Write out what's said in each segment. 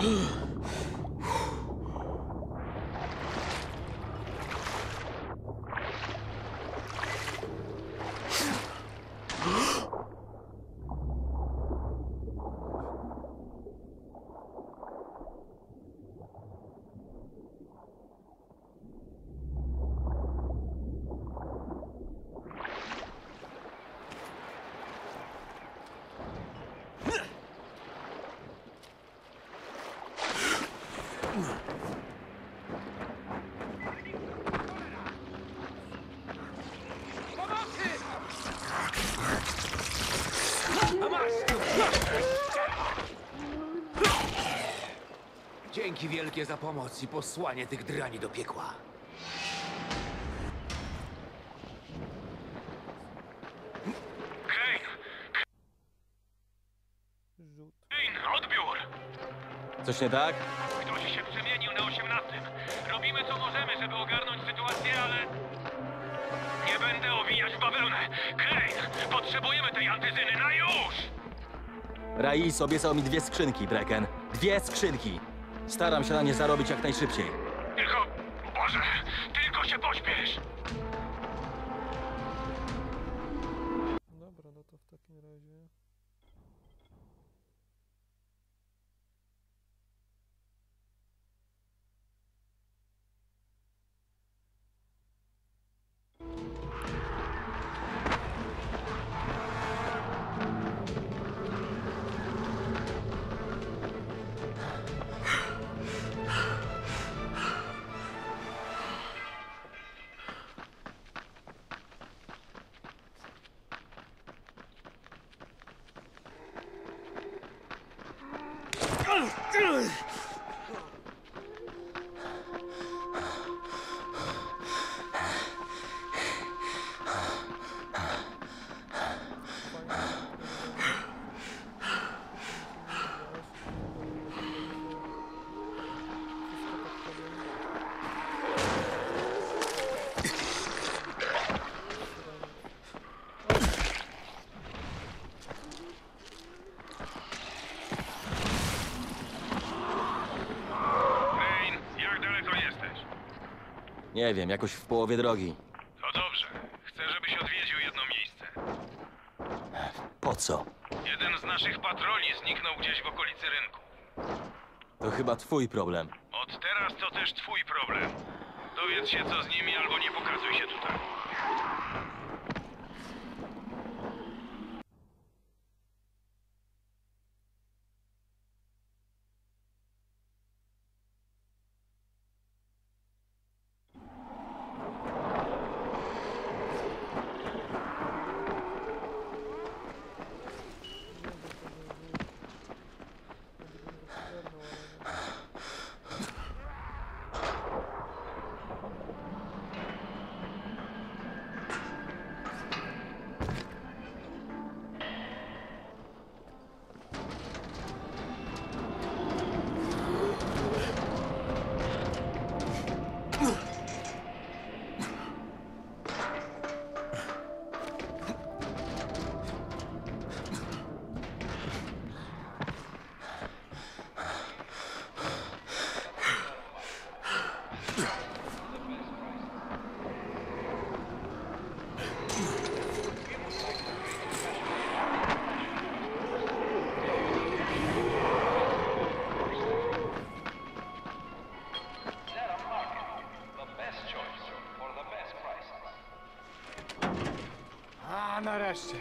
Dzięki wielkie za pomoc i posłanie tych drani do piekła. Kane, odbiór! Coś nie tak? Ktoś się przemienił na 18. Robimy co możemy, żeby ogarnąć sytuację, ale... Nie będę owijać w bawełnę! Kane, potrzebujemy tej antyzyny na już! Rais obiecał mi 2 skrzynki, Brecken. 2 skrzynki. Staram się na nie zarobić jak najszybciej. Tylko... Boże, tylko się pośpiesz! Dobra, no to w takim razie... Nie wiem, jakoś w połowie drogi. To dobrze. Chcę, żebyś odwiedził jedno miejsce. Po co? Jeden z naszych patroli zniknął gdzieś w okolicy rynku. To chyba twój problem. Od teraz to też twój problem. Dowiedz się, co z nimi, albo nie pokazuj się tutaj. A, nareszcie.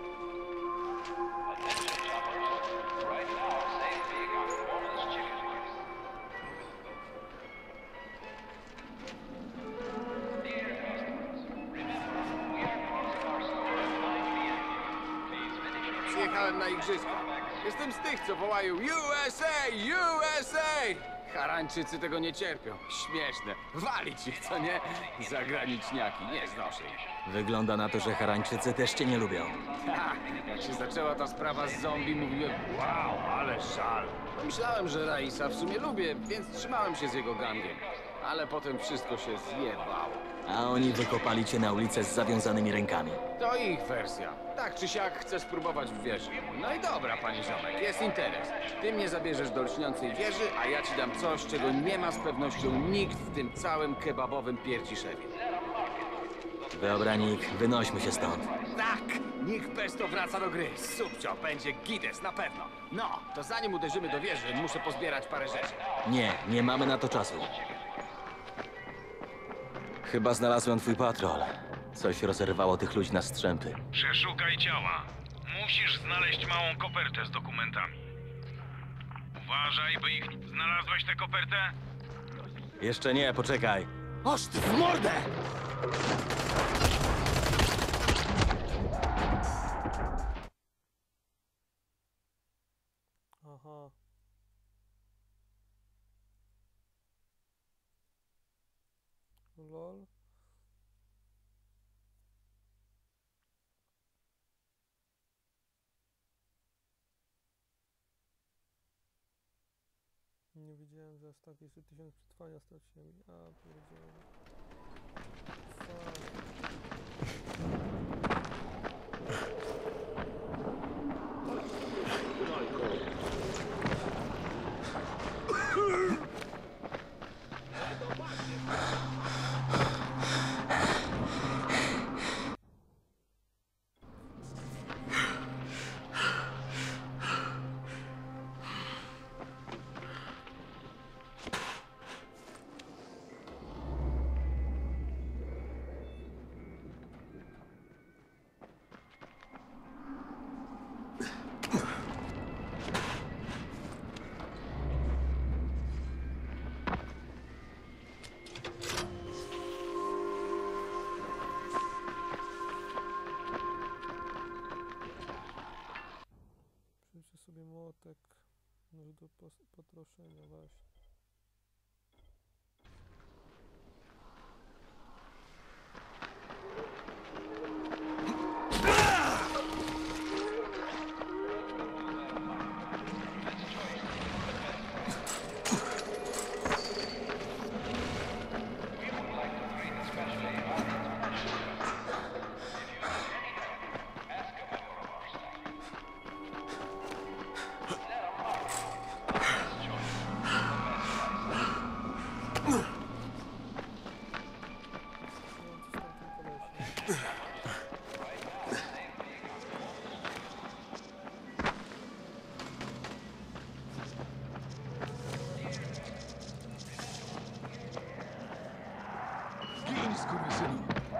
Przyjechałem na igrzyska. Jestem z tych, co wołają USA! USA! Harańczycy tego nie cierpią. Śmieszne. Walić ich, co nie? Zagraniczniaki. Nie znoszę ich. Wygląda na to, że Harańczycy też cię nie lubią. Tak, jak się zaczęła ta sprawa z zombie, mówiłem, wow, ale żal. Myślałem, że Raisa w sumie lubię, więc trzymałem się z jego gangiem. Ale potem wszystko się zjebało. A oni wykopali cię na ulicę z zawiązanymi rękami. To ich wersja. Tak czy siak chcę spróbować w wieży. No i dobra, panie ziomek, jest interes. Ty mnie zabierzesz do lśniącej wieży, a ja ci dam coś, czego nie ma z pewnością nikt w tym całym kebabowym Pierciszewie. Wyobranik, wynośmy się stąd. Tak! Niech Pesto wraca do gry. Subcio, będzie gites, na pewno. No, to zanim uderzymy do wieży, muszę pozbierać parę rzeczy. Nie mamy na to czasu. Chyba znalazłem twój patrol. Coś rozerwało tych ludzi na strzępy. Przeszukaj ciała. Musisz znaleźć małą kopertę z dokumentami. Uważaj, by ich... Znalazłeś tę kopertę? Jeszcze nie, poczekaj. Oż ty w mordę! Aha. Lol. Nie wiedziałem, że aż tak jeszcze 1000 przetrwania straciłem. A, powiedziałem. Przyjrzę sobie młotek, nóż do potroszenia właśnie. Gin, skurwysynu!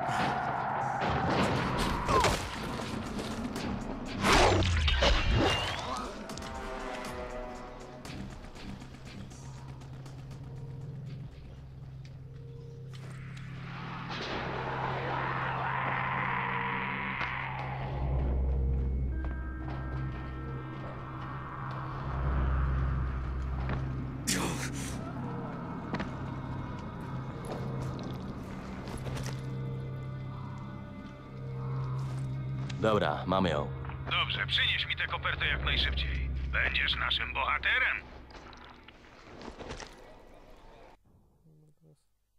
Dobra, mamy ją. Dobrze, przynieś mi tę kopertę jak najszybciej. Będziesz naszym bohaterem. Dobra, teraz.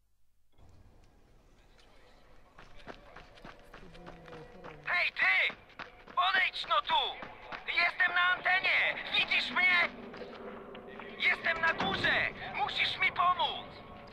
Hej, ty! Podejdź no tu! Jestem na antenie! Widzisz mnie? Jestem na górze! Musisz mi pomóc!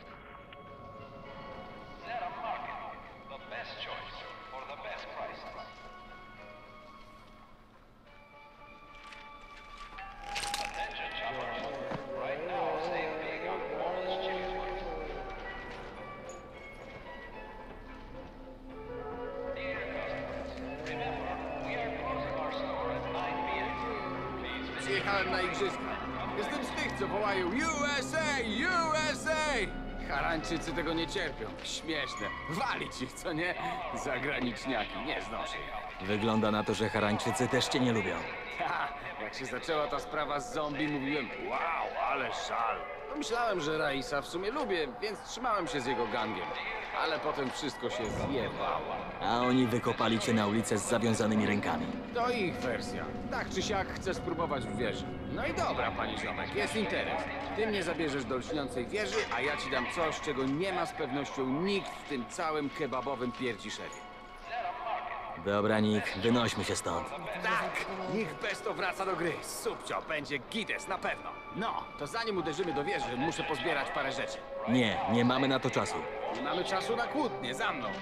Przyjechałem na igrzyska. Jestem z tych, co wołają USA! USA! Harańczycy tego nie cierpią. Śmieszne. Walić ich, co nie? Zagraniczniaki. Nie znoszę ich. Wygląda na to, że Harańczycy też cię nie lubią. Ha, jak się zaczęła ta sprawa z zombie, mówiłem wow, ale żal. Pomyślałem, że Raisa w sumie lubię, więc trzymałem się z jego gangiem. Ale potem wszystko się zjebało. A oni wykopali cię na ulicę z zawiązanymi rękami. To ich wersja. Tak czy siak chcę spróbować w wieży. No i dobra, panie ziomek, jest interes. Ty mnie zabierzesz do lśniącej wieży, a ja ci dam coś, czego nie ma z pewnością nikt w tym całym kebabowym pierdziszerie. Dobra, Nick, wynośmy się stąd. Tak! Niech Pesto wraca do gry. Subcio, będzie gites, na pewno. No, to zanim uderzymy do wieży, muszę pozbierać parę rzeczy. Nie mamy na to czasu. Nie mamy czasu na kłótnie, za mną.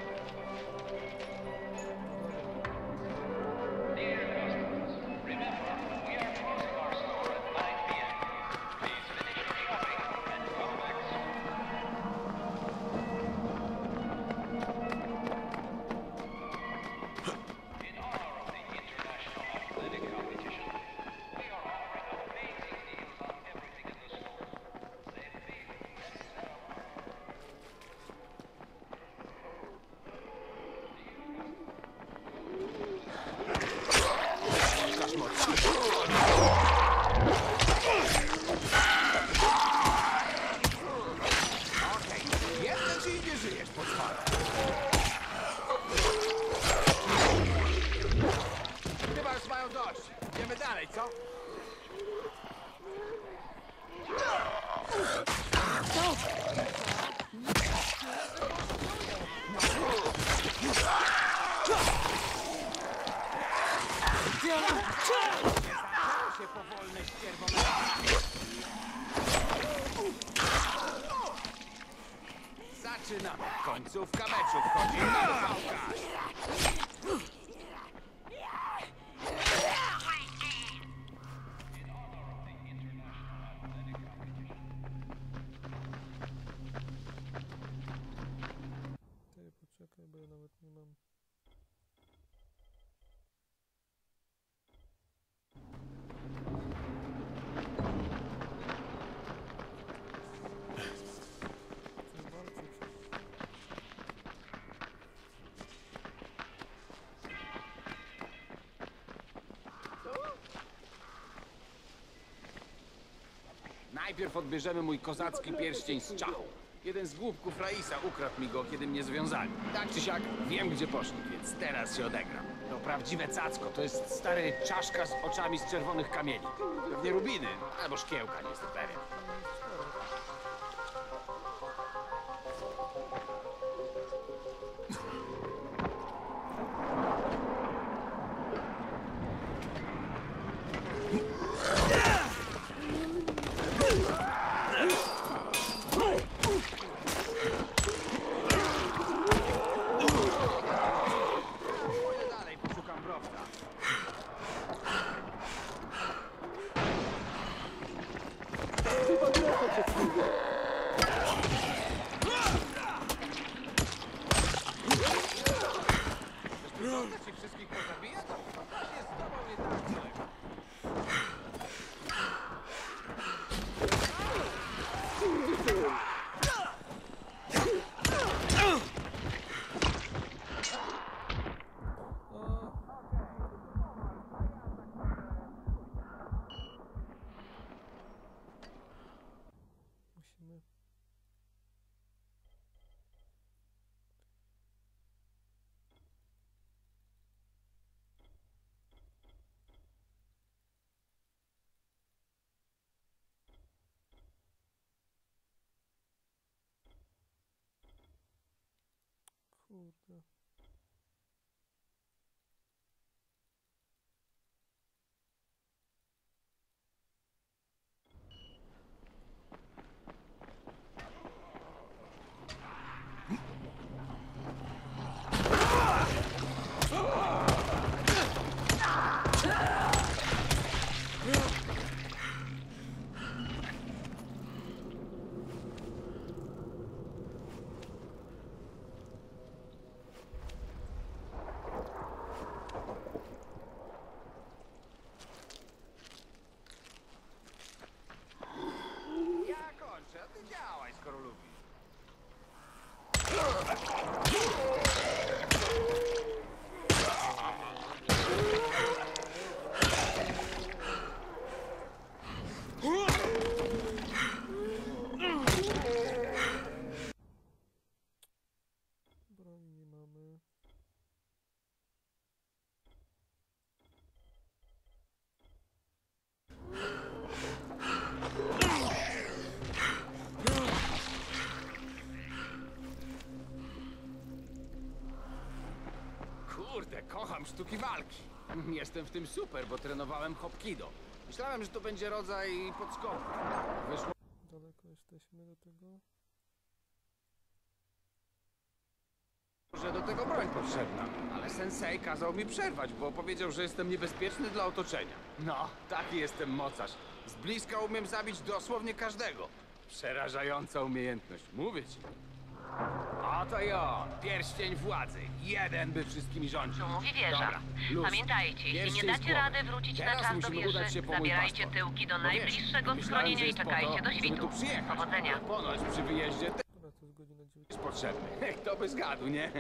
Jeden ci nie żyjesz, potwora. Chyba już mają dość. Idziemy dalej, co? Się powolne ścierwo. Zaczynamy. Końcówka meczu wchodzi na Łukasz. Ty poczekaj, bo ja nawet nie mam. Chcę walczyć. Najpierw odbierzemy mój kozacki pierścień z czachą. Jeden z głupków Raisa ukradł mi go, kiedy mnie związali. Tak czy siak, wiem gdzie poszli, więc teraz się odegram. To prawdziwe cacko, to jest stary czaszka z oczami z czerwonych kamieni. Pewnie rubiny, albo szkiełka, nie jestem pewien. Pójdę dalej, poszukam browca. Chcesz ich wszystkich pozabijać? Jest z tobą nie tak źle. Musimy. Kurde. Kocham sztuki walki. Jestem w tym super, bo trenowałem hopkido. Myślałem, że to będzie rodzaj podskoku. Wyszło, Daleko jesteśmy do tego. że do tego broń potrzebna. Ale sensei kazał mi przerwać, bo powiedział, że jestem niebezpieczny dla otoczenia. No, taki jestem mocarz. Z bliska umiem zabić dosłownie każdego. Przerażająca umiejętność, mówię ci. Oto i on, pierścień władzy. Jeden, by wszystkimi rządził. Tu mówi wieża. Dobra, luz. Pamiętajcie, jeśli Pierścień nie z dacie głowy. rady wrócić na Teraz czas do musimy udać się wieży, po mój zabierajcie paszport. tyłki do Bo wiesz, najbliższego myślałem, schronienia że i jest po czekajcie to, do żeby świtu. tu przyjechać. Powodzenia. Ponoć przy wyjeździe też Dobra, to jest godzina 19. jest potrzebny. Kto by zgadł, nie?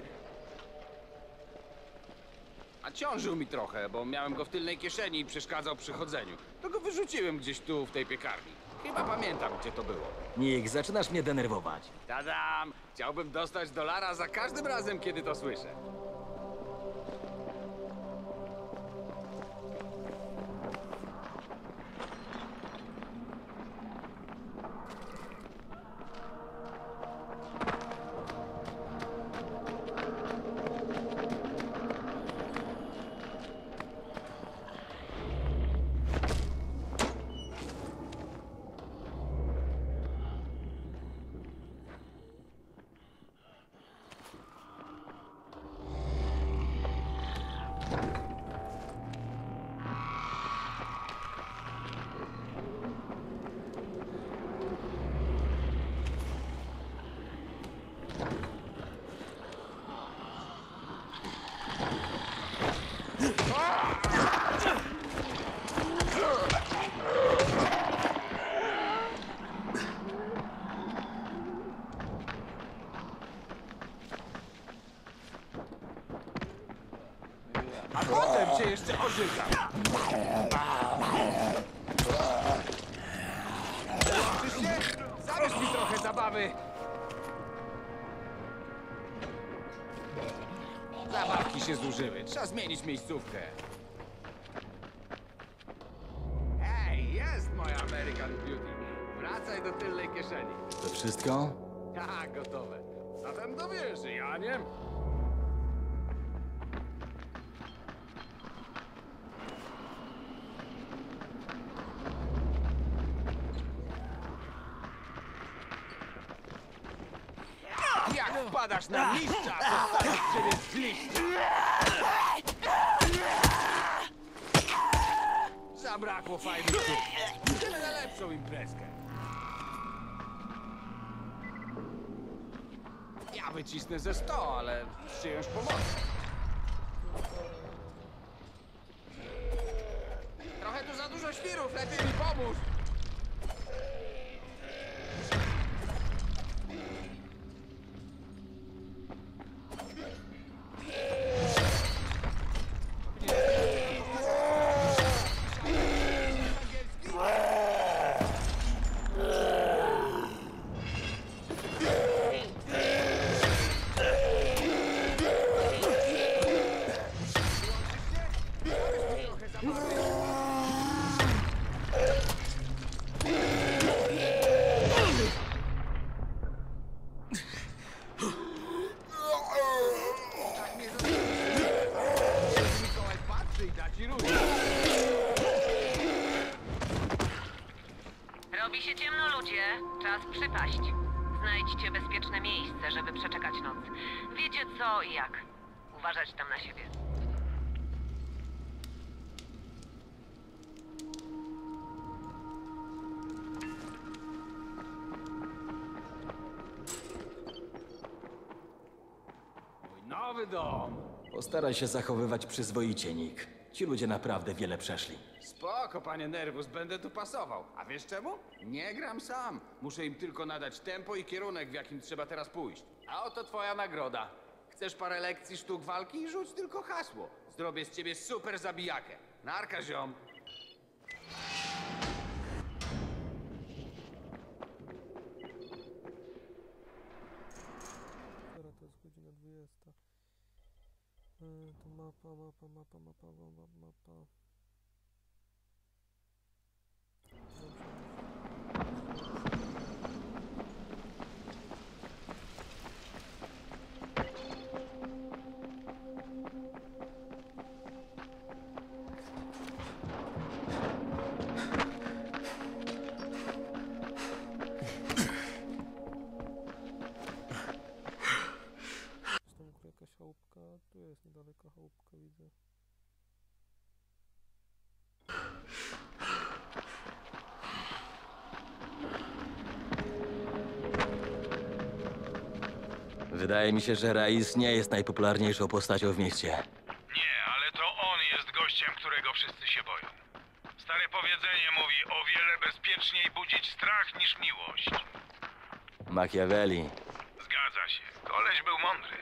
A ciążył mi trochę, bo miałem go w tylnej kieszeni i przeszkadzał przy chodzeniu. To go wyrzuciłem gdzieś tu, w tej piekarni. Chyba pamiętam, gdzie to było. Nick, zaczynasz mnie denerwować. Tadam! Chciałbym dostać $1 za każdym razem, kiedy to słyszę. A potem cię jeszcze ożygam. Łączysz się? Zabierz mi trochę zabawy. Zabawki się zużyły. Trzeba zmienić miejscówkę. Hej, jest moja American Beauty. Wracaj do tylnej kieszeni. To wszystko? Tak, gotowe. Zatem do wieży, Janiem. Jak wpadasz na mistrza, to stanie z ciebie z liścia. Zabrakło fajnych słów. Idziemy na lepszą imprezkę. Ja wycisnę ze 100, ale przyjąć pomocy. Trochę tu za dużo świrów, lepiej mi pomóż. Mikołaj patrzy i da ci różne. Robi się ciemno, ludzie. Czas przypaść. Znajdźcie bezpieczne miejsce, żeby przeczekać noc. Wiecie co i jak. Uważać tam na siebie. Mój nowy dom. Postaraj się zachowywać przyzwoicie, Nick. Ci ludzie naprawdę wiele przeszli. Spoko, panie Nervus, będę tu pasował. A wiesz czemu? Nie gram sam. Muszę im tylko nadać tempo i kierunek, w jakim trzeba teraz pójść. A oto twoja nagroda. Chcesz parę lekcji sztuk walki? Rzuć tylko hasło. Zrobię z ciebie super zabijakę. Narka, ziom. Dobra, to jest godzina 20. To mapa. Wydaje mi się, że Raiz nie jest najpopularniejszą postacią w mieście. Nie, ale to on jest gościem, którego wszyscy się boją. Stare powiedzenie mówi, o wiele bezpieczniej budzić strach niż miłość. Machiavelli. Zgadza się. Koleś był mądry.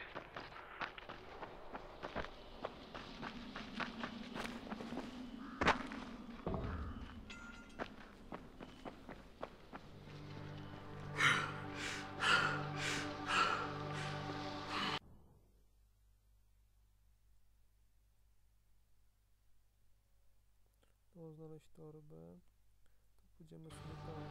To znaleźć torbę. To pójdziemy sobie tam.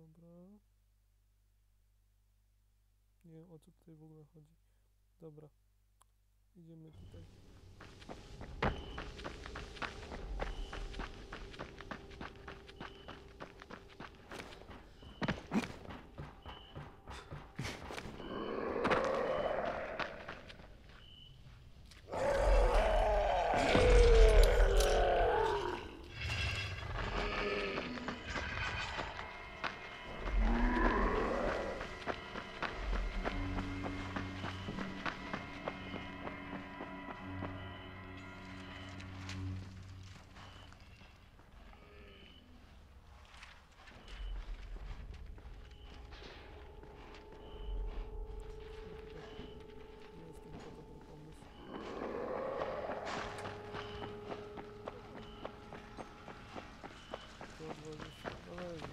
Dobra. Nie wiem, o co tutaj w ogóle chodzi. Dobra. Idziemy tutaj. Nie jest to chyba dobry pomysł. To 20 należy.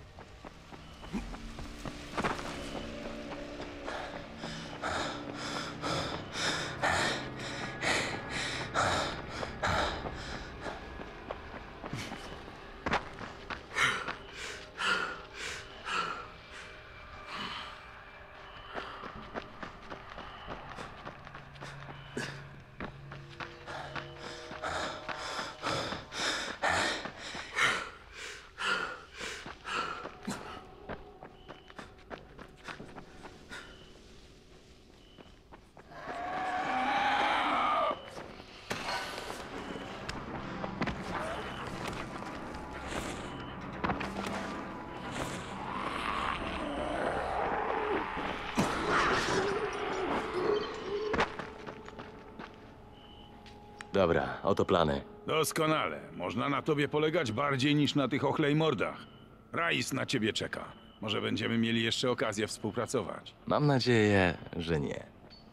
Dobra, oto plany. Doskonale. Można na tobie polegać bardziej niż na tych ochlejmordach. Rais na ciebie czeka. Może będziemy mieli jeszcze okazję współpracować. Mam nadzieję, że nie.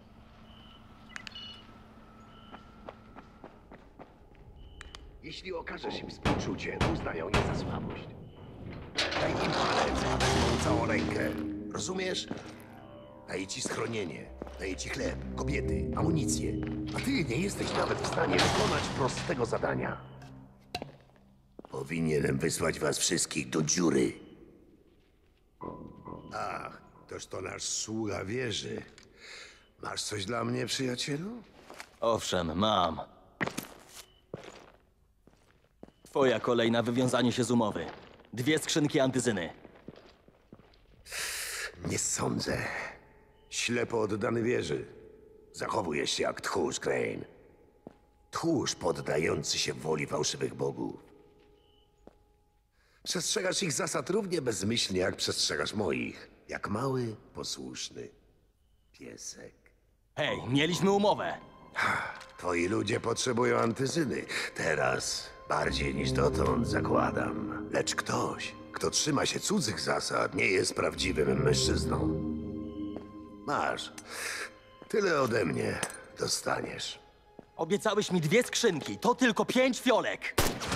Jeśli okażesz im współczucie, uznają je za słabość. Daj im palec, a wezmą całą rękę. Rozumiesz? Daję ci schronienie, daję ci chleb, kobiety, amunicję. A ty nie jesteś nawet w stanie wykonać prostego zadania. Powinienem wysłać was wszystkich do dziury. Ach, toż to nasz sługa wieży. Masz coś dla mnie, przyjacielu? Owszem, mam. Twoja kolej na wywiązanie się z umowy. 2 skrzynki antyzyny. Nie sądzę. Ślepo oddany wieży. Zachowujesz się jak tchórz, Crane. Tchórz poddający się woli fałszywych bogów. Przestrzegasz ich zasad równie bezmyślnie, jak przestrzegasz moich. Jak mały, posłuszny piesek. Hej, mieliśmy umowę. Twoi ludzie potrzebują antyzyny. Teraz bardziej niż dotąd, zakładam. Lecz ktoś, kto trzyma się cudzych zasad, nie jest prawdziwym mężczyzną. Masz. Tyle ode mnie dostaniesz. Obiecałeś mi 2 skrzynki, to tylko 5 fiolek.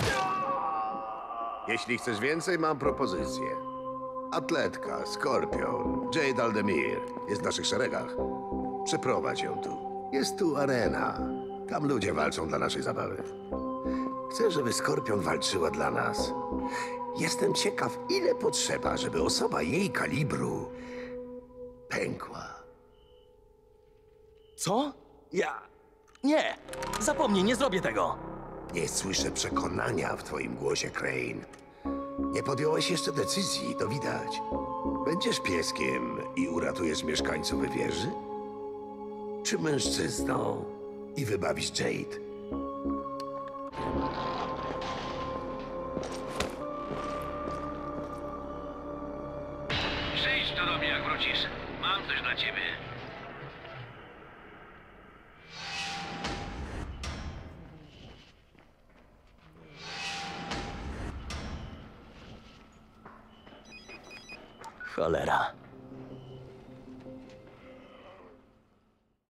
Jeśli chcesz więcej, mam propozycję. Atletka, Skorpion, Jade Aldemir jest w naszych szeregach. Przeprowadź ją tu. Jest tu arena. Tam ludzie walczą dla naszej zabawy. Chcę, żeby Skorpion walczyła dla nas. Jestem ciekaw, ile potrzeba, żeby osoba jej kalibru pękła. Co? Nie! Zapomnij, nie zrobię tego! Nie słyszę przekonania w twoim głosie, Crane. Nie podjąłeś jeszcze decyzji, to widać. Będziesz pieskiem i uratujesz mieszkańców wieży? Czy mężczyzną i wybawisz Jade? Przyjdź tu do mnie, jak wrócisz. Mam coś dla ciebie. Cholera.